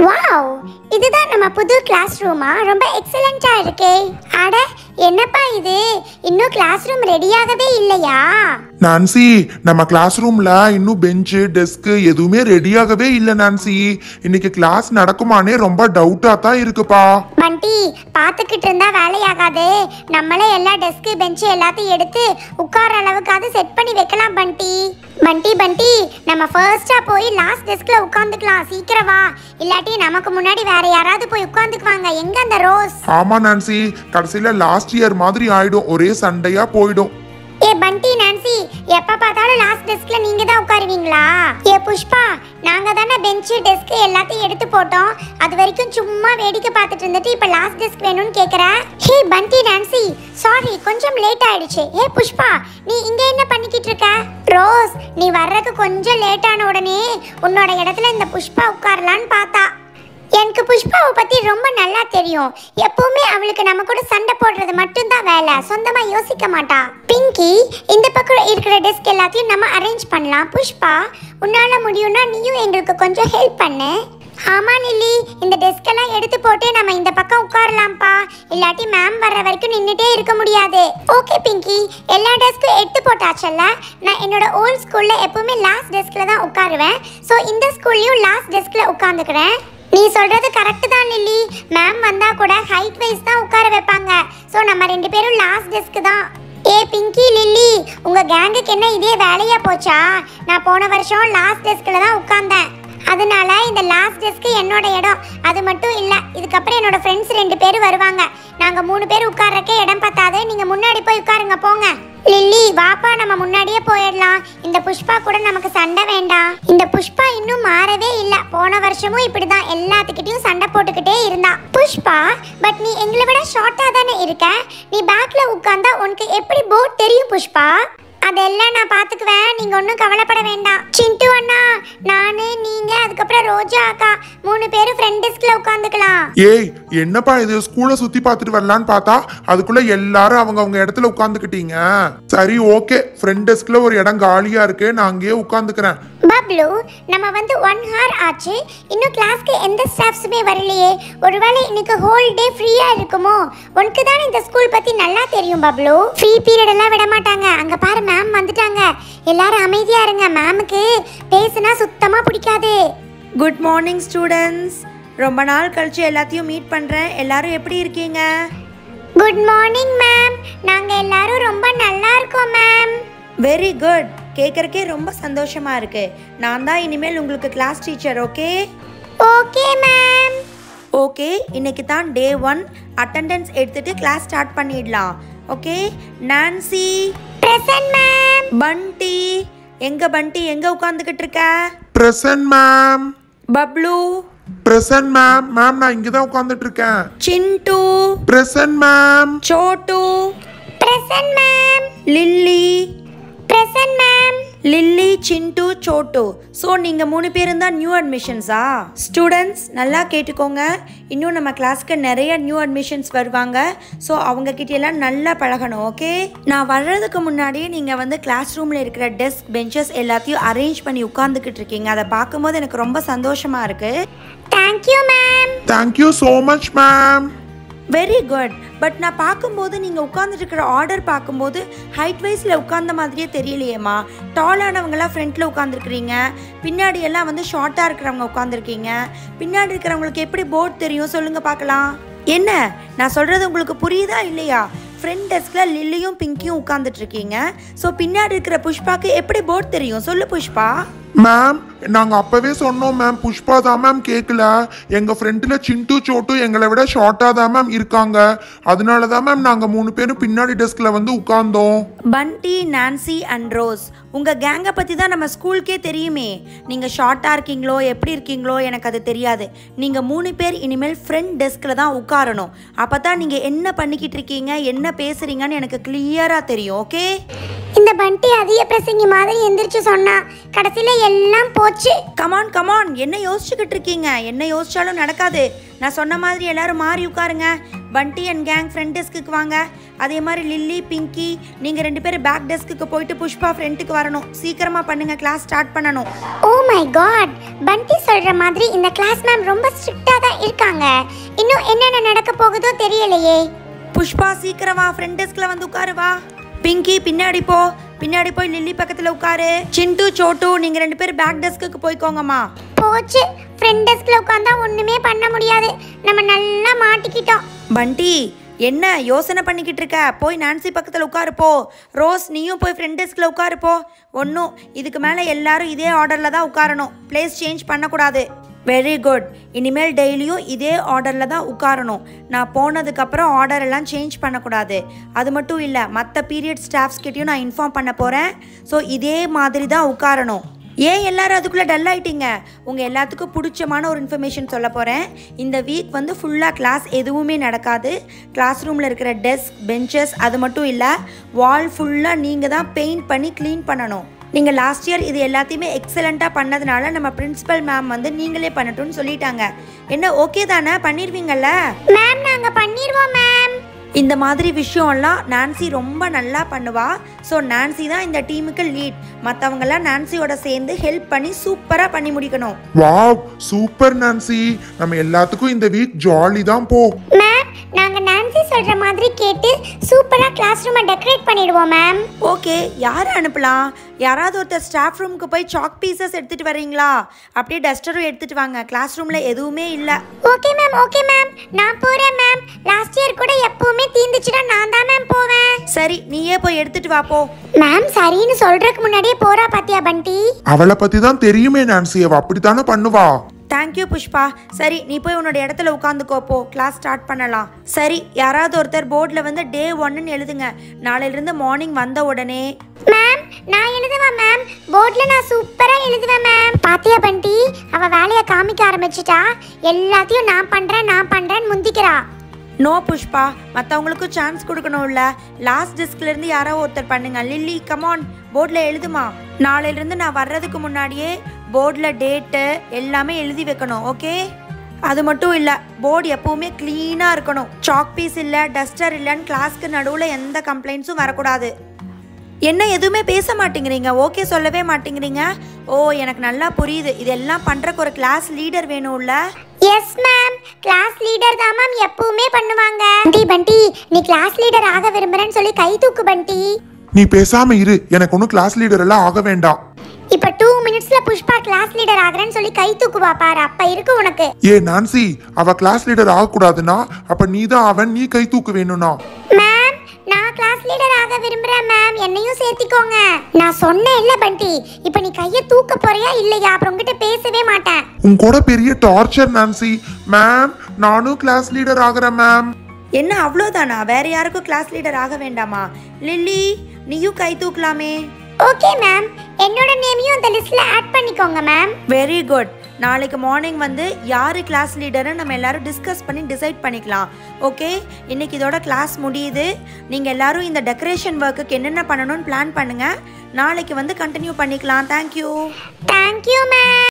Wow, இதுதான் நம்ம புது கிளாஸ் ரூமா? ரொம்ப எக்ஸலென்ட்டா இருக்கே. அட, என்னப்பா இது, இன்னும் கிளாஸ் ரூம் ரெடியாகவே இல்லையா? நான்சி, நம்ம கிளாஸ் ரூம்ல இன்னும் பெஞ்சு டெஸ்க் எதுவுமே ரெடியாகவே இல்லை நான்சி. இன்னைக்கு கிளாஸ் நடக்குமானே ரொம்ப டவுட்டா தான் இருக்குப்பா. பண்டி, பாத்துக்கிட்டு இருந்தா வேலையாகாது. நம்மளே எல்லா டெஸ்க் பெஞ்சு எல்லாத்தையும் எடுத்து உட்கார அளவுக்காவது செட் பண்ணி வைக்கலாம் பண்டி. பண்டி, நம்ம ஃபர்ஸ்டா போய் லாஸ்ட் டெஸ்க்ல உட்காந்துக்கலாம். சீக்கிரம் வா, இல்லாட்டி நமக்கு முன்னாடி வேற யாராவது போய் உட்காந்துக்குவாங்க. எங்க அந்த ரோஸ்? ஆமா நான்சி, கடைசியில லாஸ்ட் இயர் மாதிரி ஆயிடும், ஒரே சண்டையா போயிடும். ஏ பண்டி, நான்சி, எப்ப பார்த்தாலும் லாஸ்ட் டெஸ்க்ல நீங்க தான் உட்காருவீங்களா? ஏ புஷ்பா, நாங்க தானே பெஞ்ச் டெஸ்க் எல்லாத்தையும் எடுத்து போட்டோம். அது வரைக்கும் சும்மா வேடிக்கை பார்த்துட்டு இருந்துட்டு இப்ப லாஸ்ட் டெஸ்க் வேணும்னு கேக்குற? ஹே பண்டி, நான்சி, சாரி, கொஞ்சம் லேட் ஆயிடுச்சு. ஏ புஷ்பா, நீ இங்க என்ன பண்ணிக்கிட்டு இருக்க? ரோஸ், நீ வர்றதுக்கு கொஞ்சம் லேட் ஆன உடனே உன்னோட இடத்துல இந்த புஷ்பா உட்காரலான்னு பார்த்தா. எனக்கு புஷ்பாவை பத்தி ரொம்ப நல்லா தெரியும். எப்பவுமே அவளுக்கு நம்ம கூட சண்டை போடுறது மட்டும்தான் வேலை, சொந்தமா யோசிக்க மாட்டா. பிங்கி, இந்த பக்கம் இருக்கிற டெஸ்க் எல்லாத்தையும் நம்ம அரேஞ்ச் பண்ணலாம். புஷ்பா, உன்னால முடியும்னா நீயும் எங்களுக்கு கொஞ்சம் ஹெல்ப் பண்ணு. ஆமா லில்லி, இந்த டெஸ்க் எல்லாம் எடுத்து போட்டு நம்ம இந்த பக்கம் உட்காரலாம்ப்பா. இல்லாட்டி மேம் வர்ற வரைக்கும் நின்னுட்டே இருக்க முடியாது. ஓகே பிங்கி, எல்லா டெஸ்க்கும் எடுத்து போட்டாச்சல்ல. நான் என்னோட ஓல்ட் ஸ்கூல்ல எப்பவுமே லாஸ்ட் டெஸ்க்ல தான் உட்காருவேன். ஸோ இந்த ஸ்கூல்லையும் லாஸ்ட் டெஸ்க்ல உட்காந்துக்கிறேன். நீ சொல்றது கரெக்ட் தான் லில்லி. மேம் வந்தா கூட ஹைட் வைஸ் தான் உட்கார வைப்பாங்க. ஸோ நம்ம ரெண்டு பேரும் லாஸ்ட் டெஸ்க் தான். ஏ பிங்கி, லில்லி, உங்க கேங்குக்கு என்ன இதே வேலையா போச்சா? நான் போன வருஷம் லாஸ்ட் டெஸ்க்ல தான் உட்கார்ந்தேன். அதனால இந்த லாஸ்ட் டெஸ்க் என்னோட இடம். அது மட்டும் இல்ல, இதுக்கப்புறம் என்னோட ஃப்ரெண்ட்ஸ் 2 பேர் வருவாங்க. நாங்க 3 பேர் உட்கார்றக்கே இடம் பத்தாது. நீங்க முன்னாடி போய் உட்காருங்க, போங்க. லில்லி, வாப்பா, நம்ம முன்னாடியே போயிடலாம். இந்த புஷ்பா கூட நமக்கு சண்டை வேண்டாம். இந்த புஷ்பா இன்னும் மாறவே இல்ல. போன வருஷமும் இப்படிதான் எல்லாத்துக்கிட்டையும் சண்டை போட்டுக்கிட்டே இருந்தா. புஷ்பா, பட் நீ எங்களை விட ஷார்ட்டா தானே இருக்க. நீ பேக்ல உட்கார்ந்தா உனக்கு எப்படி போர்ட் தெரியும் புஷ்பா? அதெல்லாம் நான் பாத்துக்குவேன், நீங்க ஒன்றும் கவலைப்பட வேண்டாம். சிண்டு அண்ணா, நானு, நீங்க, அதுக்கப்புறம் ரோஜா அக்கா 3 பேரும் ஃப்ரெண்ட் டெஸ்க்ல உட்காந்துக்கலாம். ஏய், என்னப்பா இது, ஸ்கூலை சுத்தி பார்த்துட்டு வரலான்னு பார்த்தா அதுக்குள்ள எல்லாரும் அவங்க இடத்துல உட்காந்துக்கிட்டீங்க. சரி, ஓகே, ஃப்ரெண்ட் டெஸ்க்ல ஒரு இடம் காலியா இருக்கு, நான் அங்கேயே உட்காந்துக்கிறேன். பப்ளு, நம்ம வந்து 1 hour ஆச்சு, இன்னும் கிளாஸ்க்கு எந்த ஸ்டாஃப்ஸுமே வரலையே. ஒருவேளை இன்னைக்கு ஹோல் டே ஃப்ரீயா இருக்குமோ? உனக்கு தானே இந்த ஸ்கூல் பத்தி நல்லா தெரியும் பப்ளு. ஃப்ரீ பீரியட் எல்லாம் விட மாட்டாங்க. அங்க பாரு, மேம் வந்துட்டாங்க. எல்லாரும் அமைதியா இருங்க, மேமுக்கு பேசினா சுத்தமா பிடிக்காது. Good morning students. ரொம்ப நாள் கழிச்சு எல்லாத்தையும் மீட் பண்ணுறேன். எல்லாரும் எப்படி இருக்கீங்க? குட் மார்னிங் மேம், நாங்க எல்லாரும் ரொம்ப நல்லா இருக்கோம் மேம். வெரி குட், கேட்குறக்கே ரொம்ப சந்தோஷமாக இருக்குது. நான் தான் இனிமேல் உங்களுக்கு class teacher. Okay? Okay ma'am. Okay, இன்னைக்கு தான் டே 1. அட்டெண்டன்ஸ் எடுத்துட்டு கிளாஸ் ஸ்டார்ட் பண்ணிடலாம். Okay? Nancy. Present ma'am. Bunty, எங்க பண்டி, எங்க உட்காந்துக்கிட்டு இருக்க? Present ma'am. Bablu. Present ma'am. Ma'am, நான் இங்க தான் உட்கார்ந்துட்டு இருக்கேன். Chintu. Present ma'am. Chotu. Present ma'am. Lilly. Present ma'am. Lilly, Chintu, Chotu. So நீங்கள் 3 பேரும் தான் நியூ அட்மிஷன்ஸா? ஸ்டூடெண்ட்ஸ் நல்லா கேட்டுக்கோங்க, இன்னும் நம்ம கிளாஸ்க்கு நிறைய நியூ அட்மிஷன்ஸ் வருவாங்க. ஸோ அவங்கக்கிட்டெல்லாம் நல்லா பழகணும். ஓகே? நான் வர்றதுக்கு முன்னாடியே நீங்கள் வந்து கிளாஸ் ரூமில் இருக்கிற டெஸ்க் பெஞ்சஸ் எல்லாத்தையும் அரேஞ்ச் பண்ணி உட்காந்துக்கிட்டு இருக்கீங்க. அதை பார்க்கும்போது எனக்கு ரொம்ப சந்தோஷமாக இருக்குது. Thank you ma'am. Thank you so much ma'am. Very good. But நான் பார்க்கும்போது நீங்கள் உட்காந்துட்டு இருக்கிற ஆர்டர் பார்க்கும்போது ஹைட் வைஸில் உட்கார்ந்த மாதிரியே தெரியலையேம்மா. டாலானவங்களாம் ஃப்ரண்ட்டில் உட்காந்துருக்குறீங்க, பின்னாடி எல்லாம் வந்து ஷார்ட்டாக இருக்கிறவங்க உட்காந்துருக்கீங்க. பின்னாடி இருக்கிறவங்களுக்கு எப்படி போர்ட் தெரியும் சொல்லுங்கள் பார்க்கலாம். என்ன நான் சொல்கிறது உங்களுக்கு புரியுதா இல்லையா? ஃப்ரண்ட் டெஸ்கில் லில்லியும் பிங்கியும் உட்காந்துட்டு இருக்கீங்க. ஸோ பின்னாடி இருக்கிற புஷ்பாக்கு எப்படி போர்ட் தெரியும் சொல்லு புஷ்பா. மேம், நாங்க அப்பவே சொன்னோம் மேம், புஷ்பா தான் மேம் கேட்கல. எங்க ஃப்ரெண்ட்ல சிண்டு சோட்டு எங்களை விட ஷார்ட்டா தான் மேம் இருக்காங்க. அதனால தான் மேம் நாங்க 3 பேரும் பின்னாடி டெஸ்க்ல வந்து உட்கார்ந்தோம். பண்டி, நான்சி அண்ட் ரோஸ், உங்கள் கேங்கை பற்றி தான் நம்ம ஸ்கூலுக்கே தெரியுமே. நீங்கள் ஷார்ட்டாக இருக்கீங்களோ எப்படி இருக்கீங்களோ எனக்கு அது தெரியாது. நீங்கள் 3 பேர் இனிமேல் ஃப்ரண்ட் டெஸ்கில் தான் உட்காரணும். அப்போ தான் நீங்கள் என்ன பண்ணிக்கிட்டு இருக்கீங்க, என்ன பேசுகிறீங்கன்னு எனக்கு கிளியராக தெரியும். ஓகே? இந்த பண்டி அதிக பிரசங்கி மாதிரி எந்திரிச்சு சொன்னா, கடைசியில எல்லாம் போச்சு. கமான் கமான், என்ன யோசிச்சுக்கிட்டு இருக்கீங்க? என்ன யோசிச்சாலும் நடக்காது. நான் சொன்ன மாதிரி எல்லாரும் மாறி உட்காருங்க. பண்டி அண்ட் கேங் ஃப்ரண்ட் டெஸ்க்கு வாங்க. அதே மாதிரி லில்லி, பிங்கி நீங்கள் 2 பேரும் பேக் டெஸ்க்கு போயிட்டு புஷ்பா ஃப்ரண்ட்டுக்கு வரணும். சீக்கிரமாக பண்ணுங்கள், கிளாஸ் ஸ்டார்ட் பண்ணணும். ஓ மை காட், பண்டி சொல்ற மாதிரி இந்த கிளாஸ் மேம் ரொம்ப ஸ்ட்ரிக்ட்டா தான் இருக்காங்க. இன்னும் என்னென்ன நடக்க போகுதோ தெரியலையே. புஷ்பா சீக்கிரம் வா, ஃப்ரண்ட் டெஸ்க்ல வந்து உட்காரு வா. பிங்கி பின்னாடி போய் லில்லி பக்கத்தில் உட்காரு. சிண்டு, சோட்டு நீங்கள் 2 பேரும் பேக் டெஸ்க்கு போய்க்கோங்கம்மா. போச்சு, ஃப்ரண்ட் டெஸ்க்ல உட்கார்ந்தா ஒண்ணுமே பண்ண முடியாது. நம்ம நல்லா மாட்டிக்கிட்டோம். பண்டி என்ன யோசனை பண்ணிக்கிட்டு இருக்க? போய் நான்சி பக்கத்தில் உட்காரு போ. ரோஸ் நீயும் போய் ஃப்ரண்ட் டெஸ்கில் உட்காரு போ. ஒன்றும் இதுக்கு மேலே எல்லாரும் இதே ஆர்டரில் தான் உட்காரணும். பிளேஸ் சேஞ்ச் பண்ணக்கூடாது. Very good. இனிமேல் டெய்லியும் இதே ஆர்டரில் தான் உட்காரணும். நான் போனதுக்கப்புறம் ஆர்டர் எல்லாம் சேஞ்ச் பண்ணக்கூடாது. அது மட்டும் இல்லை, மற்ற பீரியட் ஸ்டாஃப்ஸ்கிட்டையும் நான் இன்ஃபார்ம் பண்ண போகிறேன். ஸோ இதே மாதிரி தான் உட்காரணும். ஏன் எல்லாரும் அதுக்குள்ளே டல் ஆகிட்டீங்க? உங்கள் எல்லாத்துக்கும் பிடிச்சமான ஒரு இன்ஃபர்மேஷன் சொல்ல போகிறேன். இந்த வீக் வந்து ஃபுல்லாக கிளாஸ் எதுவுமே நடக்காது. கிளாஸ் ரூமில் இருக்கிற டெஸ்க், பெஞ்சஸ், அது மட்டும் இல்லை, வால் ஃபுல்லாக நீங்கள் தான் பெயிண்ட் பண்ணி க்ளீன் பண்ணணும். நீங்கள் லாஸ்ட் இயர் இது எல்லாத்தையுமே எக்ஸலண்ட்டாக பண்ணதுனால நம்ம பிரின்சிபல் மேம் வந்து நீங்களே பண்ணட்டும்னு சொல்லிட்டாங்க. என்ன ஓகே தானே? பண்ணிடுவீங்கல்ல? மேம் நாங்க பண்ணிடுவோம் மேம். இந்த மாதிரி விஷயம்லாம் நான்சி ரொம்ப நல்லா பண்ணுவா. ஸோ நான்சி தான் இந்த டீமுக்கு லீட். மற்றவங்கெல்லாம் நான்சியோட சேர்ந்து ஹெல்ப் பண்ணி சூப்பராக பண்ணி முடிக்கணும். Wow, super Nancy. நம்ம எல்லாத்துக்கும் இந்த வீக் ஜாலி தான் போ. மேம் நாங்க நான்சி சொல்ற மாதிரி கேட்டு சூப்பரா கிளாஸ் ரூமை டெக்கரேட் பண்ணிடுவோம் மேம். ஓகே, யாரை அனுப்பலாம்? யாராவது ஒருத்தர் ஸ்டாஃப் ரூமுக்கு போய் சாக் பீசஸ் எடுத்துகிட்டு வரீங்களா? அப்படியே டஸ்டரும் எடுத்துகிட்டு வாங்க. கிளாஸ் ரூமில் எதுவுமே இல்லை. ஓகே மேம், நான் போறேன் மேம். லாஸ்ட் இயர் கூட எப்பவுமே தீந்துச்சுன்னா நான் தான் மேம் போவேன். சரி, நீயே போய் எடுத்துட்டு வா போ. மேம் சரின்னு சொல்றதுக்கு முன்னாடியே போறா பாத்தியா பண்டி? அவளை பத்தி தான் தெரியுமே நான்சி, அவ அப்படித்தானே பண்ணுவா. தேங்க்யூ புஷ்பா. சரி, நீ போய் உன்னோட இடத்துல உட்காந்துக்கோ போ. கிளாஸ் ஸ்டார்ட் பண்ணலாம். சரி, யாராவது ஒருத்தர் போர்டில் வந்து டே 1ன்னு எழுதுங்க. நாளையிலிருந்து மார்னிங் வந்த உடனே. மேம் நான் எழுதுவேன் மேம். போர்டில் நான் சூப்பரா எழுதுவேன் மேம். பாத்தியா பண்டி, அவ வேலையை காமிக்க ஆரம்பிச்சிட்டா. எல்லாத்தையும் நான் பண்றேன் முந்திக்கிறா. நோ புஷ்பா, மற்றவங்களுக்கும் சான்ஸ் கொடுக்கணும்ல. லாஸ்ட் டெஸ்க்லேருந்து யாரோ ஒருத்தர் பண்ணுங்க. லில்லி கமான், போர்டில் எழுதுமா. நாளையிலேருந்து நான் வர்றதுக்கு முன்னாடியே போர்டில் டேட்டு எல்லாமே எழுதி வைக்கணும். ஓகே? அது மட்டும் இல்லை, போர்டு எப்போவுமே க்ளீனாக இருக்கணும். சாக் பீஸ் இல்லை, டஸ்டர் இல்லைன்னு கிளாஸ்க்கு நடுவில் எந்த கம்ப்ளைண்ட்ஸும் வரக்கூடாது. என்ன எதுவுமே பேச மாட்டேங்கிறீங்க? ஓகே சொல்லவே மாட்டேங்கிறீங்க? ஓ, எனக்கு நல்லா புரியுது. இதெல்லாம் பண்ணுறக்கு ஒரு கிளாஸ் லீடர் வேணும்ல? எஸ் மேம், கிளாஸ் லீடர் தான் மேம் எப்பவுமே பண்ணுவாங்க. பண்டி நீ கிளாஸ் லீடர் ஆக விரும்புறேன்னு சொல்லி கை தூக்கு பண்டி. நீ பேசாம இரு, எனக்கு ஒன்றும் கிளாஸ் லீடர் எல்லாம் ஆக வேண்டாம். இப்ப 2 மினிட்ஸ்ல புஷ்பா கிளாஸ் லீடர் ஆகுறேன்னு சொல்லி கை தூக்குவா பாரு, அப்ப இருக்கு உனக்கு. ஏ நான்சி, அவ கிளாஸ் லீடர் ஆகக்கூடாதுன்னா அப்ப நீ தான் அவன், நீ கை தூக்கு வேணும்னா. மேம் நான் கிளாஸ் லீடர் ஆக விரும்புறேன் மேம், என்னையும் சேர்த்திக்கோங்க. நான் சொன்னேன் இல்ல பண்டி, இப்ப நீ கைய தூக்க போறியா இல்லையா? அப்புறம் உங்ககிட்ட பேசவே மாட்டேன். உன் கூட பெரிய டார்ச்சர் நான்சி. மேம் நானும் கிளாஸ் லீடர் ஆகுறேன் மேம். என்ன அவ்வளோதானா? வேற யாருக்கும் கிளாஸ் லீடர் ஆக வேண்டாமா? லில்லி நீயும் கை தூக்கலாமே. ஓகே மேம், என்னோட நேமையும் அந்த லிஸ்ட்ல ஆட் பண்ணிக்கோங்க மேம். Very good. நாளைக்கு மார்னிங் வந்து யார் கிளாஸ் லீடர்னு நம்ம எல்லாரும் டிஸ்கஸ் பண்ணி டிசைட் பண்ணிக்கலாம். ஓகே, இன்னைக்கு இதோட கிளாஸ் முடியுது. நீங்கள் எல்லாரும் இந்த டெக்கரேஷன் ஒர்க்குக்கு என்னென்ன பண்ணணும்னு பிளான் பண்ணுங்கள். நாளைக்கு வந்து கண்டினியூ பண்ணிக்கலாம். Thank you ma'am.